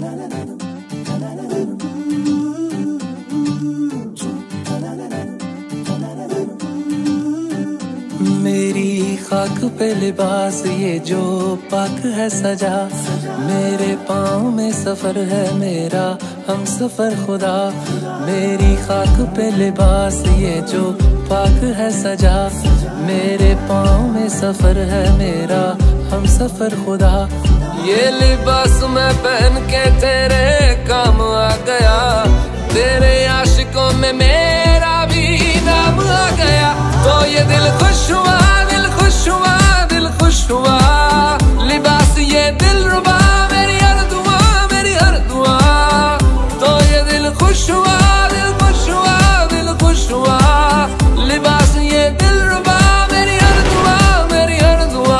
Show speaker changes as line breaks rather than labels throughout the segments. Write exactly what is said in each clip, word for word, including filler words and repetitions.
मेरी खाक पे लिबास ये जो पाक है सजा, मेरे पाँव में सफर है मेरा हम सफर खुदा। मेरी खाक पे लिबास ये जो पाक है सजा, मेरे पाँव में सफर है मेरा हम सफर खुदा। ये लिबास मैं पहन के तेरे काम आ गया, तेरे आशिकों में मेरा भी नाम आ गया। तो ये दिल खुश हुआ, दिल खुश हुआ, दिल खुश हुआ। लिबास ये दिल रुबा, मेरी हर दुआ, मेरी हर दुआ। तो ये दिल खुश हुआ, दिल खुश हुआ, दिल खुश हुआ। लिबास ये दिल रुबा, मेरी हर दुआ, मेरी हर दुआ।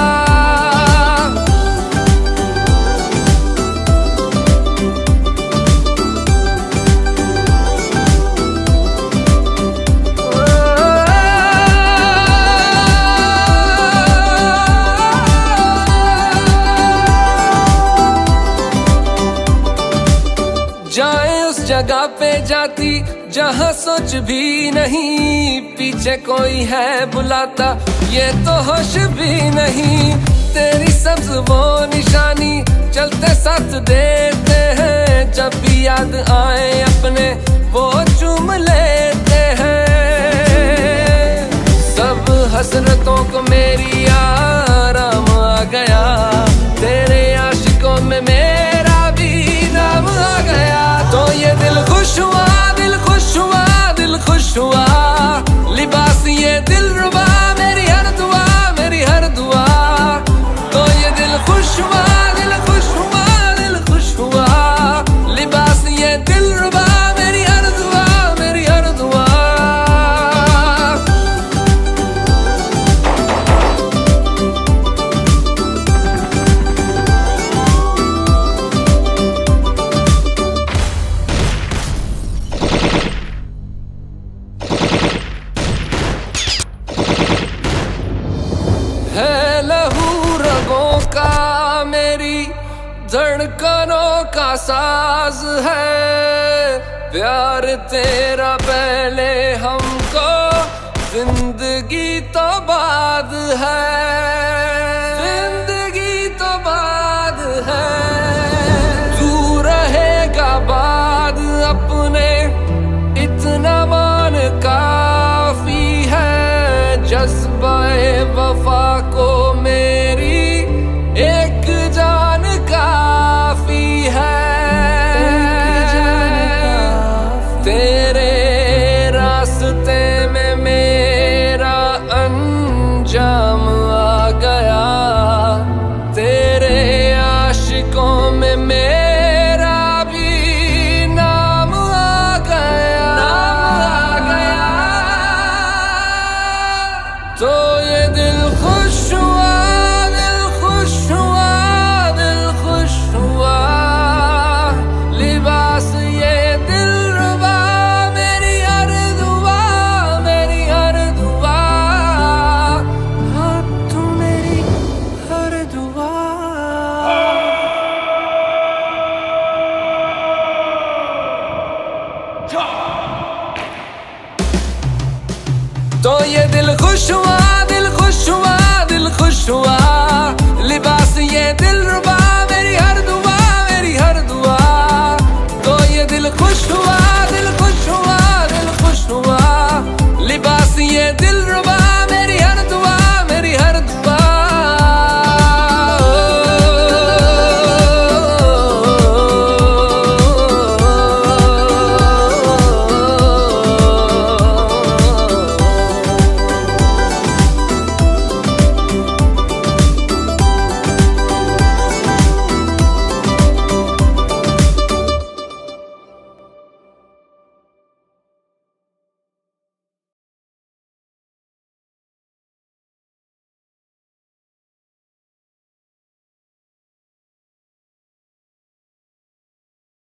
जाए उस जगह पे जाती जहाँ सोच भी नहीं, पीछे कोई है बुलाता ये तो होश भी नहीं। तेरी सब्ज वो निशानी चलते साथ देते हैं, जब भी याद आए अपने वो चूम लेते हैं। सब हसरतों को मेरी आराम आ गया, तेरे आशिकों में मेरा भी नाम आ गया। तो ये दिल खुश हुआ, दिल खुश हुआ, दिल खुश हुआ। लिबास ये दिल रुबा, मेरी हर दुआ, मेरी हर दुआ। तो ये दिल खुश हुआ, दिल खुश हुआ, दिल खुश हुआ। लिबास ये दिल रुबा, मेरी हर दुआ, मेरी हर दुआ। है लहू रगों का मेरी धड़कनों का साज है, प्यार तेरा पहले हमको जिंदगी तो बाद है, जिंदगी तो बाद है। तू रहेगा बाद अपने इतना मान काफी है, जज्बाए वफा को मेरी एक जान काफी है। तेरे रास्ते में मेरा अंजाम आ गया, तेरे आशिकों में मेरा भी नाम आ गया, नाम आ गया। तो ये दिल खुश हुआ, दिल खुश हुआ, दिल खुश हुआ। लिबास ये दिल रुबा, मेरी हर दुआ, मेरी हर दुआ। हाँ तू मेरी हर दुआ। तो ये दिल खुश हुआ, दिल खुश हुआ, दिल खुश हुआ। लिबास ये दिल रुबा, मेरी हर दुआ, मेरी हर दुआ। तो ये दिल खुश हुआ, दिल खुश हुआ, दिल खुश हुआ। लिबास ये दिल रुबा,